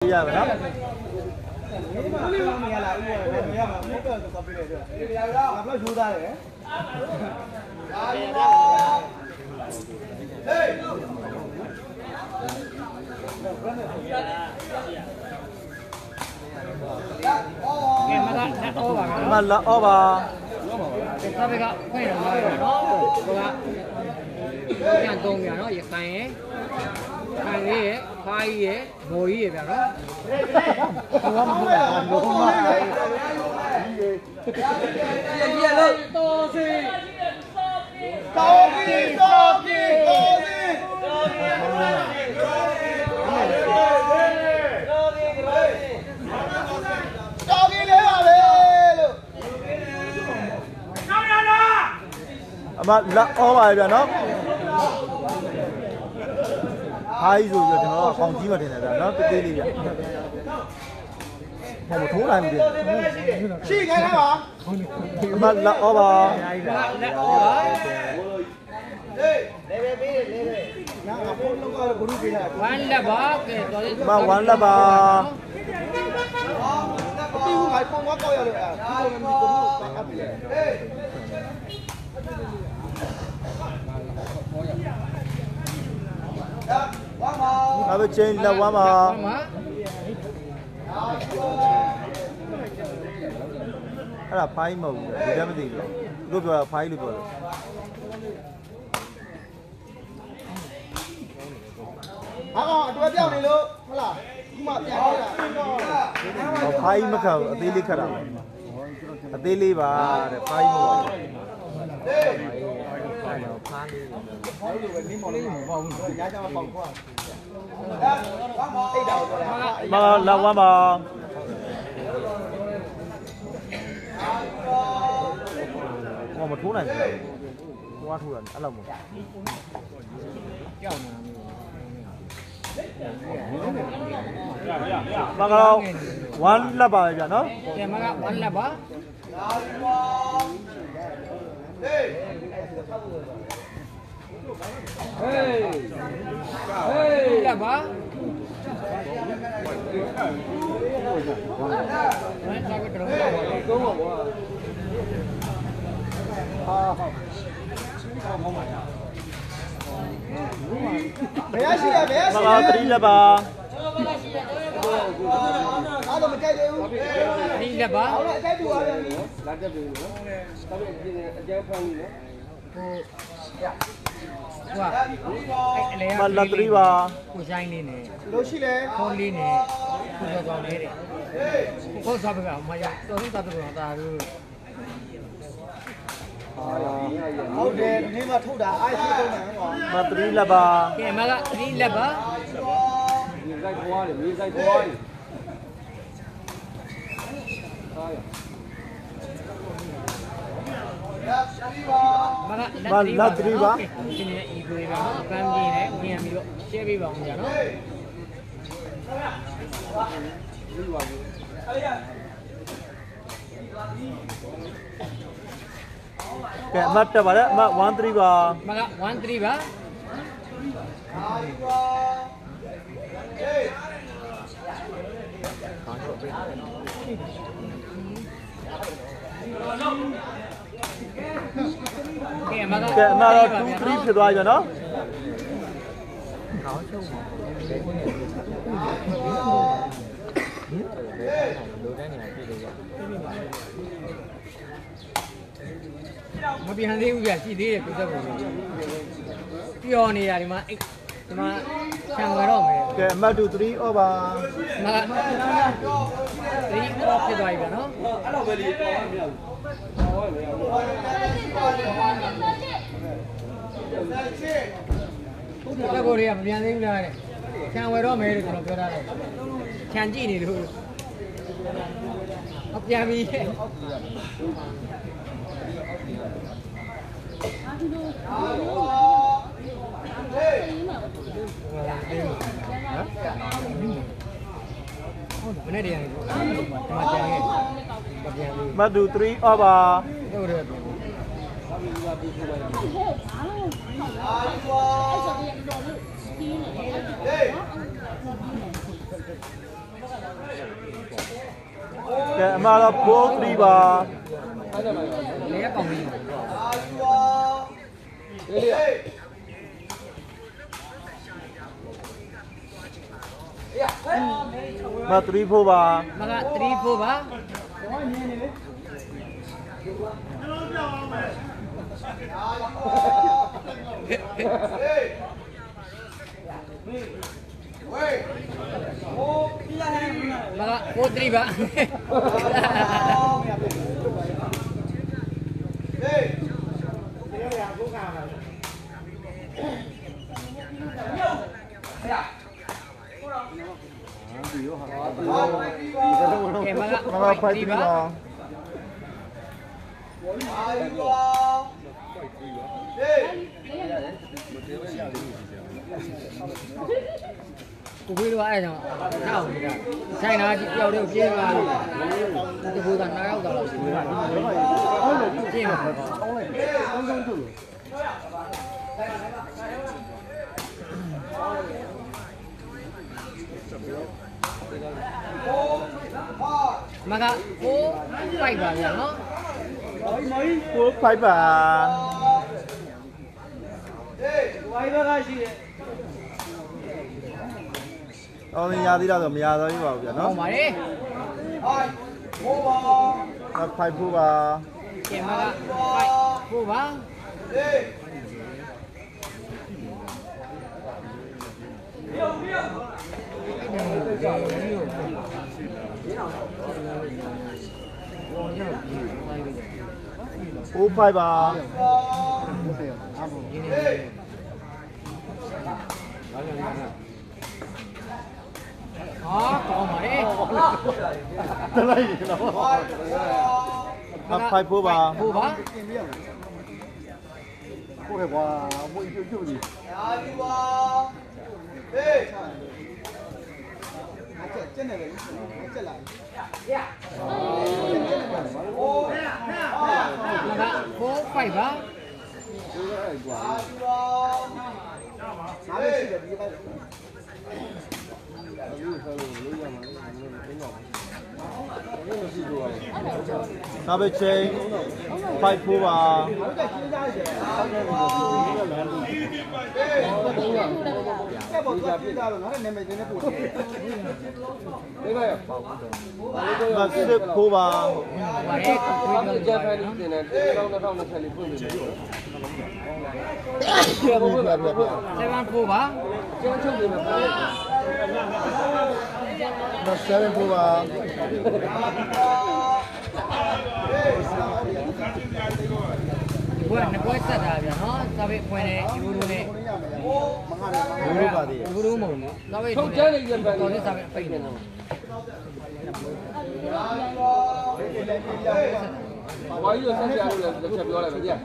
ရပါနော်မရလားဦးရမှာမဟုတ်တော့ကော်ပီလေးတွေ့ငါဘလို့ယူသားတယ်ကဲမကလက်ဩပါကမနော်လက်ဩပါဒါပဲကခွင့်ရမှာနော်ဟိုကပြန်သုံးပြန်နော်ရခိုင်ရဲ့ခိုင်လေးရဲ့ဖားကြီးရဲ့မော်ကြီးရဲ့ဗျာနော်ဟိုကမဟုတ်ဘူးဘုံမှာရလို့တော်စီတော်ကြီးတော်ကြီးတော်ကြီးအမလက်ဩပါဗျာနော်ဟာကြီးဆိုပြီးတော့ကျွန်တော်ကကောင်းကြီးမတင်တယ်ဗျာနော်တေးသေးလေးဗျာဟောမထိုးနိုင်ဘူးရှိခိုင်းပါအမလက်ဩပါလက်ဩပါလေပဲပေးလေပဲငါအဖိုးလောက်ကဘုရုပေးတာဝမ်းလက်ပါကဲတော်လေးမဝမ်းလက်ပါဒီကငါပုံကောက်ရလို့အဲ့ဒီလိုမျိုးဘုရုပတ်အပ်ပြီဟေးဒါပဲချင်းလက်ဝမ်းပါအဲ့ဒါဖိုင်းမဟုတ်ဘူးဒီတည်းမသိဘူးတို့ပြောတာဖိုင်းလို့ပြောတယ်အတွဲပြောင်းနေလို့ဟုတ်လားခုမှပြန်လာတာဖိုင်းမခတ်အသေးလေးခတ်တာပါအသေးလေးပါတဲ့ဖိုင်းမဟုတ်ဘူးဖားလေးဘာလို့လဲနင်းမော်လေးမပေါ့ဘူးညာကြမှာပေါ့ခွာအိတ်တော်မလာဝမ်းပါဟောမထိုးနိုင်ဘူးဟိုကထိုးတာအဲ့လောက်မဟုတ်ကြောက်နေတာမကတော့ဝမ်းလက်ပါပဲဗျာနော်ကဲမကဝမ်းလက်ပါဟေးလက်ပါဝမ်းစားကတော့တော့ပါကွာဘယ်ရရှိလဲဘယ်ရရှိလဲမကသတိလက်ပါအားတော့မကြိုက်သေးဘူးသတိလက်ပါဟုတ်လားအကြိုက်တူပါဗျာလာတက်ပြီနော်တော်ပြီပြင်းအကျန်းဖမ်းပြီနော်ဟိုအဲ့အလဲမလက်သတိပါကိုဆိုင်လေးနဲ့လို့ရှိလဲခေါင်းလေးနဲ့ကိုကြော်ကြော်လေးတဲ့ကိုစားပကမရတော်တော်တော်တာလို့ဟုတ်တယ်ဒီနေ့မှထုတ်တာအားရှိကုန်တယ်ကွာမသတိလက်ပါကဲမကသတိလက်ပါမြေဆိုင်ပွားတယ်မြေဆိုင်ပွားတယ်အားရမကလက်သတိပါဒီနေ့ဤကိုရအောင်ပန်းပြင်းနဲ့ဝင်ရပြီးတော့ရှဲပေးပါအောင်ကြာနော်ကဲအမတ်တက်ပါလေအမတ်13ပါမက13ပါကဲအမတော့ 2-3ဖြစ်သွားပြီနော်ခေါင်းချုံပါလိုတဲ့နေရာပြည့်လို့ရမပြန်သေးဘူးပြရှိသေးတယ်ပြသက်ပုံပျော်နေတာဒီမှာဒီမှာခြံဝဲတော့မယ်ကဲအမတ်2 3 over မက3 off ဖြစ်သွားပြီဗျာနော်အဲ့လိုပဲလေပေါ်မရဘူးတက်ကိုတွေကမပြန်သေးဘူးလားတဲ့ခြံဝဲတော့မယ်လို့ကျွန်တော်ပြောထားတယ်ခြံကြည့်နေလို့မပြန်ပြီမနေ့တည်းရတယ်ဒီမှာကြံခဲ့မပြန်ဘူးမတ်2 3 over ဟုတ်တယ်ကဲအမှားတော့4-3ပါလဲပေါင်ပြီးမ3-4ပါမက3-4ပါမက4-3ပါကဲမကမမ5-3ပါကိုခွေးတော့အဲ့ဒါကြောင့်ထားအောင်နေတာဆိုင်နာကြီးပြောက်တော့ပြေးသွားလို့ဒီဘူကနားရောက်တော့ရှင်းပါရှင်းပါမက4 5ပါဗျာနော် 4-5ပါဝိုင်းဘက်ကရှိတယ်အော်ရသေးတာဆိုမရတော့ဘူးပါဗျာဟောနော်ပါတယ် 5-4ပါကဲမက5 4ပါ 4-5ပါဟာကောင်းပါတယ်တလိုက်ရတော့5-4ပါ 4ပါကိုယ်ကွာမွေးပြုတ်ပြုတ်ကြီးမက4 5ပါနောက်ပဲချင်း5-4ပါ မ6-4ပါပါတယ်ခွေးဒီတော့ဂျပန်ပြည်နယ်2024ဖွင့်ပြီ။ကျေဘုရားဘုရား 7 4ပါကျောင်းချုပ်နေမှာပေါ့မ7-4ပါဘွဲ့နှစ်ပွဲဆက်တာဗျာနော်စာပေဖွင့်နေဒီလိုနဲ့ဘူးပါသေးဒီလိုမဟုတ်ဘူးစာပေထုတ်ကျန်းနေဂျပန်တော်တဲ့စာပေပိတ်နေတယ်ဝါကြီးကိုဆက်ကြလို့လည်းတစ်ချက်ပြောလိုက်ပါကြည့်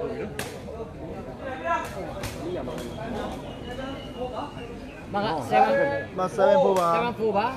မက7 မ7-4ပါ 4ပါ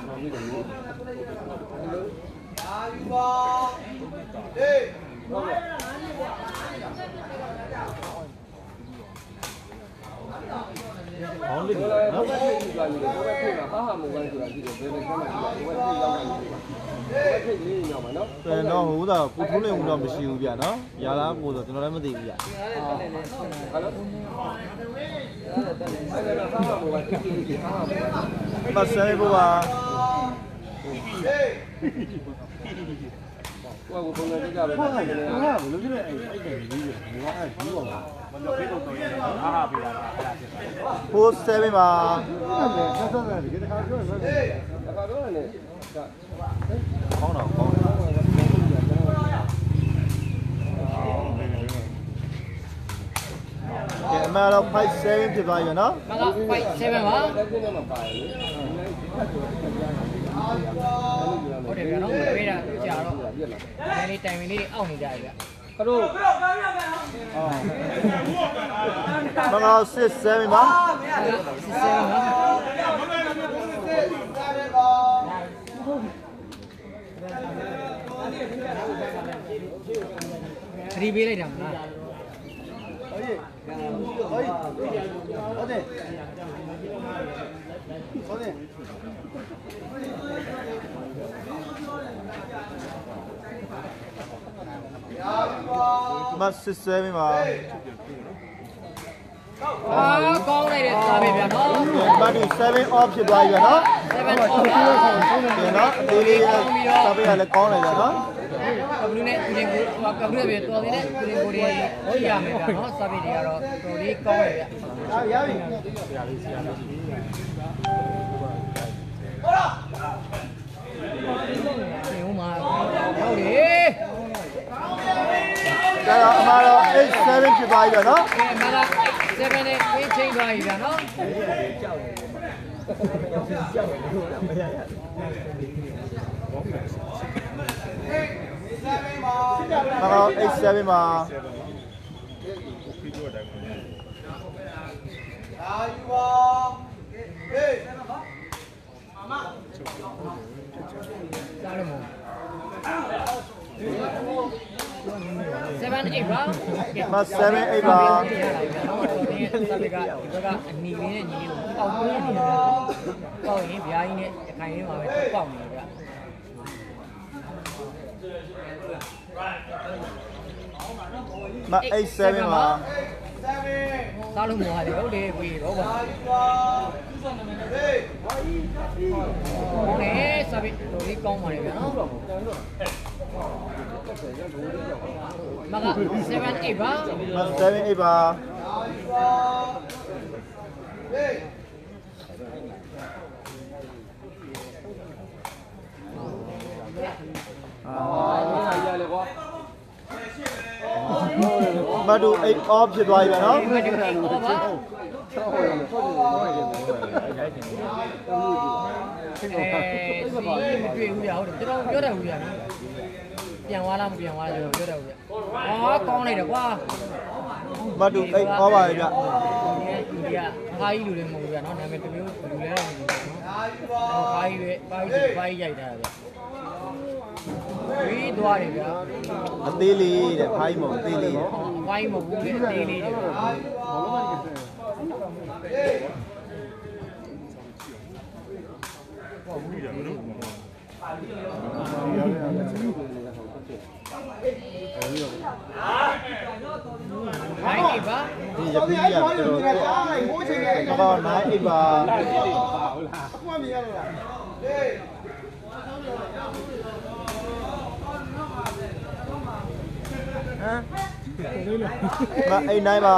ဘောင်းလေးဘယ်လိုလဲဘယ်လိုဖြစ်သွားလဲဘယ်လိုဖြစ်တာဟာမုန်တိုင်းဆိုတာရှိတယ်ဘယ်လိုဆက်မှာရှိတယ်ဘယ်လိုဖြစ်ရောက်နေလဲဘယ်လိုဖြစ်လေးညောင်းမှာနော်ဆိုရင်တော့ဟိုဒါကိုထိုးနေဦးတော့မရှိဘူးဗျာနော်ရလားကိုဆိုကျွန်တော်လည်းမသိဘူးဗျာဟာလို့အဲ့ဒါဟာမုန်တိုင်းဖြစ်ပြီးဟာမုန်တိုင်းမ7-4ပါကိုယ်ကပုံစံကြကြပဲဟုတ်ကဲ့ဘယ်လိုဖြစ်လဲအဲ့ဒီကြီးကြီးငါအဲ့ကြီးပါလားမလို့ဖေးတော့တော်ရင်ဟာဟာပေးတာ 4-7 အဲ့ဒါဖြစ်ပါဆက်ဆက်တယ်ဒီတခါပြောရင်တခါတော့လည်းကောင်းတော့ကောင်းကဲအမှတော့5-7ဖြစ်သွားပြီနော်မက5 7ပါလက်ကျင်းတော့မပါဘူးဟုတ်တယ်ဗျာနော်မပေးတာကြာတော့နည်းလေးတိုင်ဝင်လေးအောက်နေကြရဗျာခရိုးမကော6-7ပါ 7ပါသတိပေးလိုက်တာမလားမတ်စစ်ဆွဲမိပါကောင်းလိုက်တဲ့စားပဲဗျာနော်မတ်ဒီ7 off ဖြစ်သွားပြီဗျာနော် 7 off ဒီနော်အသေးလေးစားပေးရလဲကောင်းလိုက်ဗျာနော်ကဘလူးနဲ့ဦးချင်းကိုကဘလူးပဲတော်သေးတဲ့ဦးချင်းကိုတွေဟိုရမယ်ဗျာနော်စားပဲတွေကတော့တော်လေးကောင်းတယ်ဗျာရပြီဒီဟိုမှာဟုတ်လေဒါတော့အမှားတော့8 7ဖြစ်သွားပြီဗျာနော်အဲမလား7နဲ့ဝင်းချင်းသွားပြီဗျာနော်တော့8 7မှာအာယူပါဟေးစားလို့မဟုတ်7 8ပါကဲမတ်7 8ပါဒီစားပဲကဒီဘက်ကအနီလေးနဲ့ညီလေးကိုပေါက်ပွေးနေတယ်ဗျာပေါက်ရင်ဗျာကြီးနဲ့အခိုင်လေးမှာပဲပေါက်နေတယ်ဗျာမတ်8 7မှာစားလို့မဟုတ်လေဟုတ်တယ်ကိုကြီးတော့ပါအာယူပါဟေးဟောလေစားပဲတော်လေးကောင်းပါလေဗျာနော်မက7 8ပါမတ်7 8ပါအာယူပါဟေးရလေကွာမတ်တို့8 off ဖြစ်သွားပြီဗျာနော်ဒီမှာဒီမှာဟောပါ စီမတွေ့ဘူးဗျာဟုတ်တယ်ကျွန်တော်ပြောတယ်ဘူးဗျာပြန်သွားလားမပြန်သွားလားကျွန်တော်ပြောတယ်ဘူးဗျာဟာကောင်းလိုက်တယ်ကွာမတ်တို့8 off ပါပြီဗျာဒီကအားကြီးလူတွေမဟုတ်ဘူးဗျာနော်နာမည်တစ်မျိုးလူလဲတော့မဟုတ်ဘူးနော်အာယူပါအားကြီးပဲအားကြီးရိုက်တာဗျာပြီးသွားတယ်ဗျာအသေးလေးတဲ့ဖိုင်းမဟုတ်အသေးလေးတဲ့ဝိုင်းမဟုတ်ဘူးလေအသေးလေးတွေဗျာအာယူပါဟေးဝိုင်းနေပါဒီရပီးရတော်တော်အားလိုက်ဟိုးချိန်လေးတော့9 8ပါအကွာမြင်ရလို့လားဟေးမတ်8 9ပါ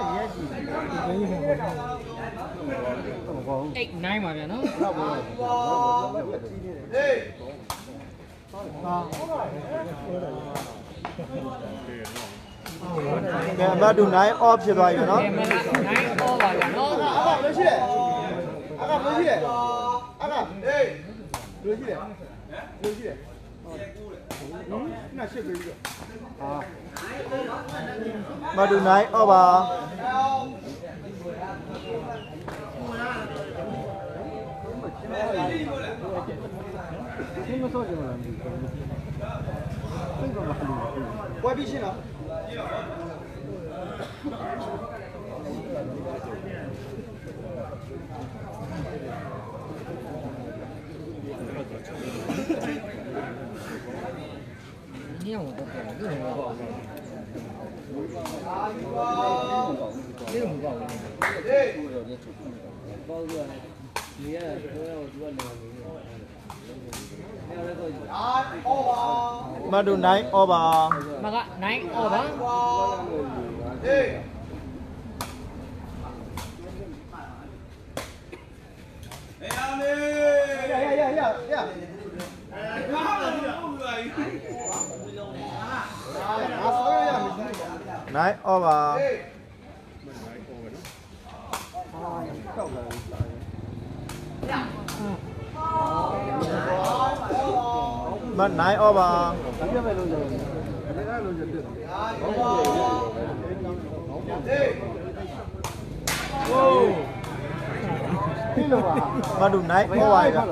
8 9ပါဗျာနော်ဟေးကဲမတ်တို့9 off ဖြစ်သွားပြီဗျာနော်ဒီမှာ9 over ပါဗျာနော်အာဘယ်ရှိလဲအာဘယ်ရှိလဲအာဟေးဘယ်ရှိလဲဘယ်ရှိလဲနာရှစ်ပြီတော့မတ်တို့9 off ပါပွဲပြီးရှင်းတော့ညောင်းတော့တယ်လူတွေပေါ့အာယူပါဒီလိုမပေါ့ဘူးဟေးပေါ့သူကနေရတော့သူကနေနေရတယ်တော့အာအော်ပါမတ်တို့9 off ပါမက9 over ပါဟေးရ 9 off ပါမတ်9 off ပါပြတ်ပဲလုံးကြတယ်ဒါကလုံးကြတယ်မတ်တို့9 off ပါဗျာ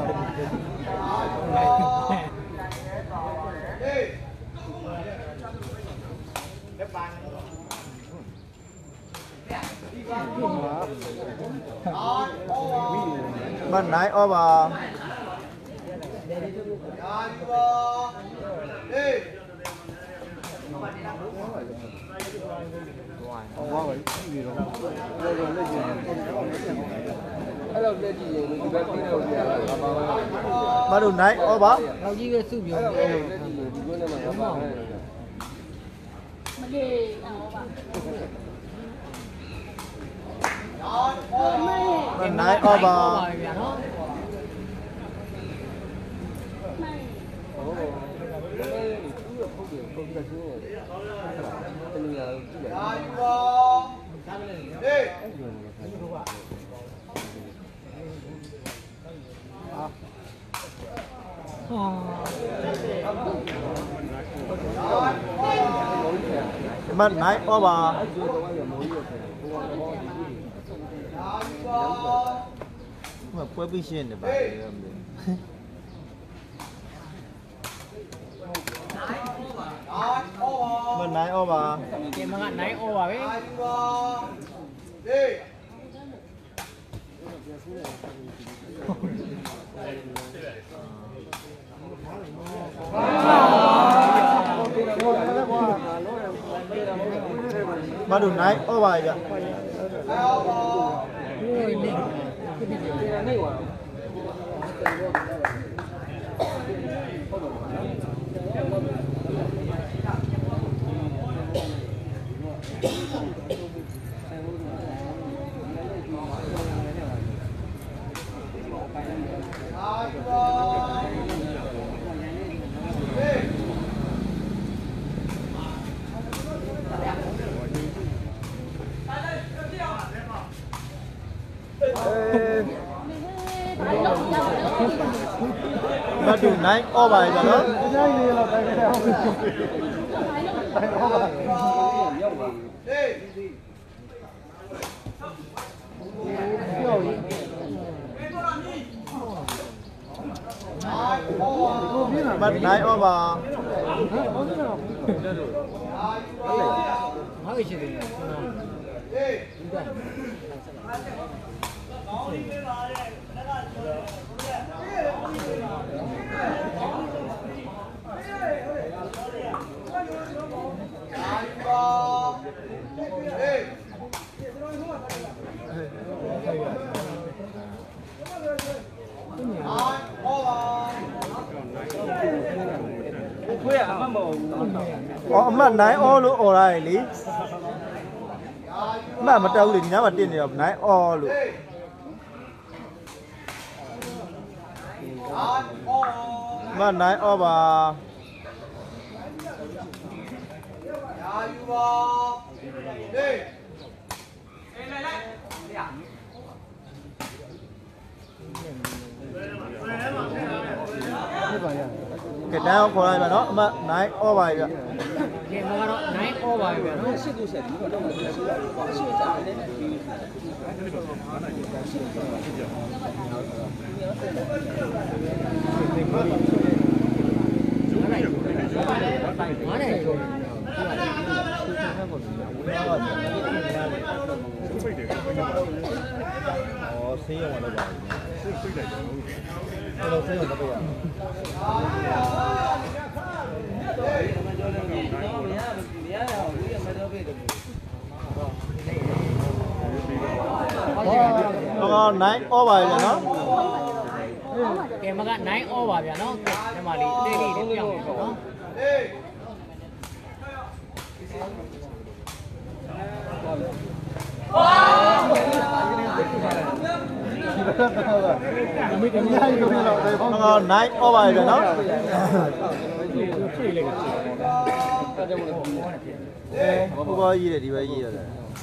ဟ Mà nãy ô bà Mà đủ nãy ô bà လောက်ကြီးပဲစုပြုံးတယ်ဟုတ်ပါဘူး Mà nãy ô bà ဗျာနော် Mà nãy ô bà Mà quay bị xuyên để bà Mà nãy ô bà ကဲမကနိုင်ဩပါပဲ Mà đủ nãy ô bà vậy ဟိုနေ Mà đủ nãy ô bà vậy đó Mà nãy ô bà ဟာရှိတယ်ကျွန်တော် Ô mà nãy ô luôn ô này lý Mà đâu thì nhá mà tiền thì nãy ô luôn Mà nãy ô bà Cái đau của này mà nó mà nãy ô bài vậy ကဲမကတော့နိုင်ဩပါပဲဗျာနော် ငါးနဲ့ကျော် Ồ, xí mà nó vào Hello, xí mà nó vào Nó nãy ô bài vậy nó ကဲမကနိုင်ဩပါဗျာနော်ဒီမှာလေးတေးလေးလေးပြောင်းနေပေါ့နော် Nó nãy ô bài vậy nó Không có gì để đi về gì rồi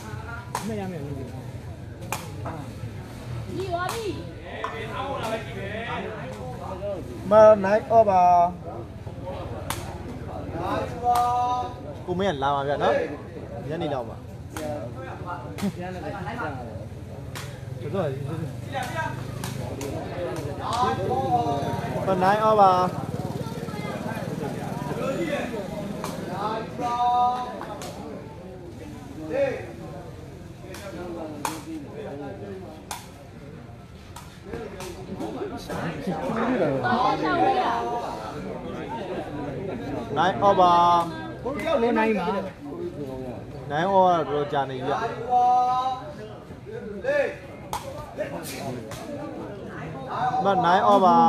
Mà nãy ô bà Cô mấy làm mà vậy đó Nhớ đi đâu mà Đúng rồi Mà nãy ô bà 9 over ကိုကြောက်နေနိုင်ပါ 9 over တော့ကြာနေပြီမ9 over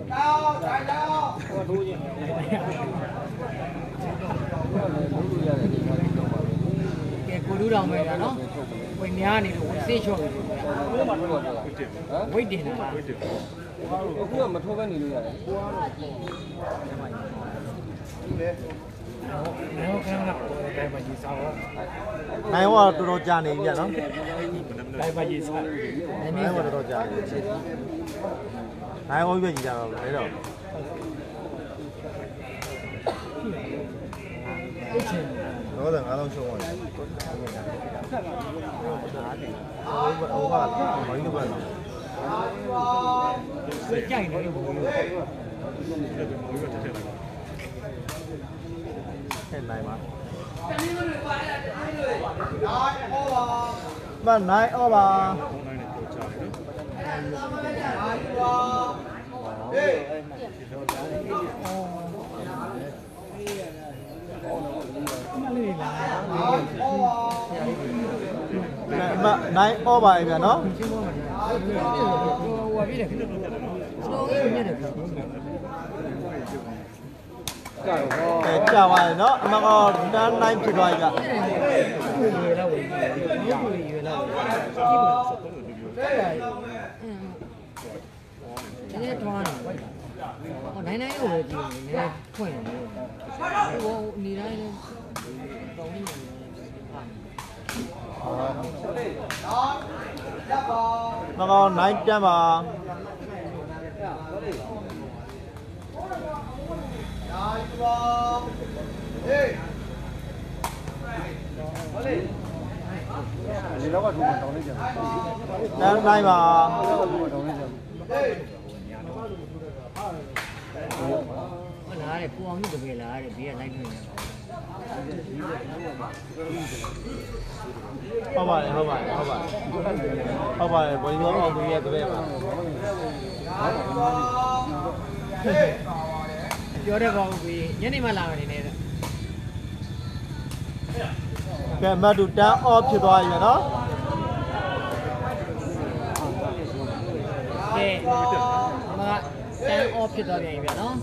ကဲကိုလူတော်မယ်ဗျာနော်ဝင်များနေလို့ဆေးချော့ပြီဝိတ်တင်တာအခုကမထိုးပဲနေလို့ရတယ်နော်ခဏခဏတိုင်းပါကြီးစားတော့ 9 over တော်တော်ကြာနေပြီနော်တိုင်းပါကြီးစား 9 over တော်တော်ကြာနေ9 over ပြည့်ကြတော့လေတော့ တော့ငါးလုံးရှုံးသွားတယ်။ဟိုကဘာလို့ပဲလဲကြိုက်နေလို့ဘုံလို့။ဟဲ့နိုင်ပါ။မနိုင်ဩပါမနိုင်ဩပါရဲ့ဗျာနော်ဟိုဟာပြည့်တယ်ကျွန်တော်ကြီးမြင်တယ်ကြောက်ဟောအဲကြာပါရဲ့နော်အမကတန်းနိုင်ဖြစ်သွားပြီဗျရေလောက်ဝင်ရေလောက်ကြည့်ပါဒီထွားနေဟိုနိုင်နိုင်ကိုပဲကြည့်နေနည်းဖွင့်နေဟိုနေတိုင်းလည်းတောင်းနေတယ်မကနိုင်တန်းပါဒီတော့ကထူတောင်းနေကြတယ်တန်းနိုင်ပါတောင်းနေကြတယ်ဟုတ်လားတဲ့ကိုအောင်ကြီးတကယ်လားတဲ့ဘေးကလိုက်နေတယ်ဟုတ်ပါတယ်ဟုတ်ပါတယ်ဟုတ်ပါတယ်ဟုတ်ပါတယ်ဘယ်လိုအောင်သူရဲ့တပည့်ပါပြောတဲ့ကောင်ကိုညနေမှလာမယ်နေတယ်ကဲမတ်တူတန်းအော့ဖြစ်သွားပြီနော်ကဲမကတန်းအော့ဖြစ်သွားပြန်ပြီဗျာနော်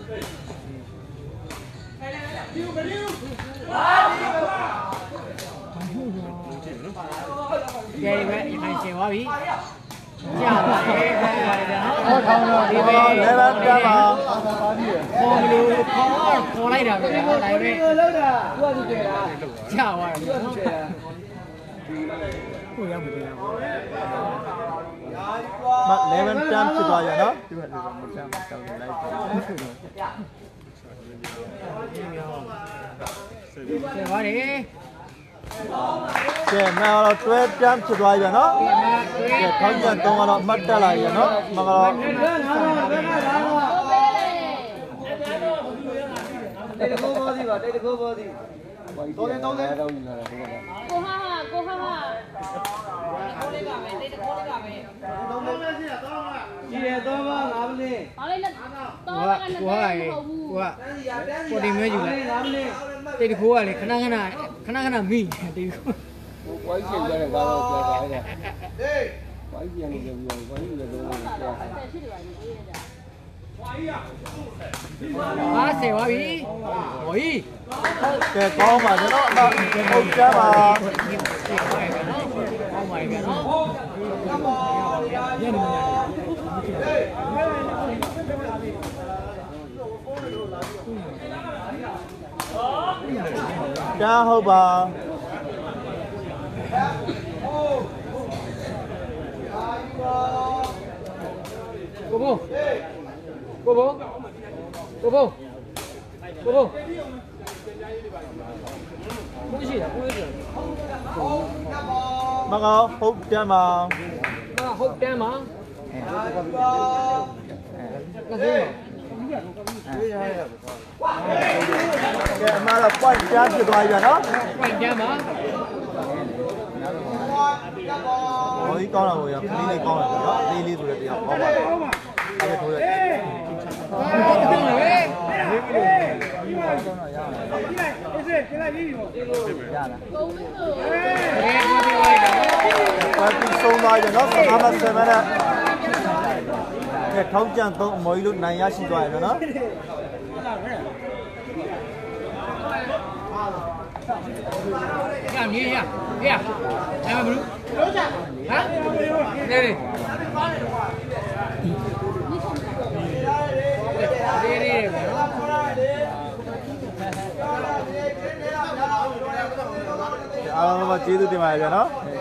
ကဲပဲအရင်ရှင်သွားပြီကြာပါရဲ့ခေါင်းပါတယ်ဗျာနော်ဟောထောင်းတော့ဒီပဲလည်းပဲတန်းပါခေါ်မလို့ခေါ်လိုက်တာပဲဟောလိုက်ပဲလောက်တာသူကသူကျဲတာကြာသွားတယ်ဗျာနော်ကျဲတာကိုရောက်မသေးဘူးမလည်းပဲတန်းဖြစ်သွားပြီနော်ဒီမှာဒီမှာမတမ်းတောင်းနေလိုက်တယ်ကျေပါတယ်ကဲမကတော့တွဲတန်းဖြစ်သွားပြီနော်ဒီမှာတွေ့ကဲခေါင်းပြန်3ကတော့အမှတ်တက်လာပြီနော်မကတော့တိတ်တကောဘောစီပါတိတ်တကောဘောစီတော်တယ်တော်တယ်တောင်းနေတာဟုတ်ကဲ့ကိုဟာကိုလေးပါမယ်တိတ်တကိုးလေးပါမယ်ကြည့်ရတော့ပါငါမလေးဘာလဲလက်တော့ကလည်းမဟုတ်ဘူးကိုကကိုတင်မဲယူလိုက်ငါမလေးတိတ်တခိုးကလေခဏမိတိတ်တခိုးဝိုင်းချိန်ကြတဲ့ကားတော့ပြောတာဟဲ့ဝိုင်းပြန်နေကြပြီးဝိုင်းယူတဲ့တော့ပြောဆက်ရှိတယ်ပါနေအေးကြအားဆယ်သွားပြီဟိုကြီးကဲကောင်းပါကျွန်တော်အမှဟုတ်တန်းပါကောင်းပါပြီဗျာနော်ညနေညနေတန်းဟုတ်ပါကိုဘိုးကိုဘိုးကိုဘိုးကိုဘိုးကိုရှိတာကိုရှိတာမကဟုတ်တန်းပါဟုတ်တမ်းပါကဲကဲအမှတော့ point တန်းဖြစ်သွားပြီနော်ပိုင်တမ်းပါဘောကြီးကောင်းတာကိုရခလေးလေးကောင်းတယ်နော်အသေးလေးဆိုတဲ့တရားကောင်းပါအဲ့ဒါထိုးရဟုတ်တယ်ပါတီဆုံးသွားပြီနော်15မှ7နဲ့ထောက်ကြံ3အမော်ကြီးလို့နိုင်ရရှိသွားတယ်နော်ရနေရအဲ့မဘူးဟမ်နေနေအားလုံးကကျေးဇူးတင်ပါတယ်ဗျာနော်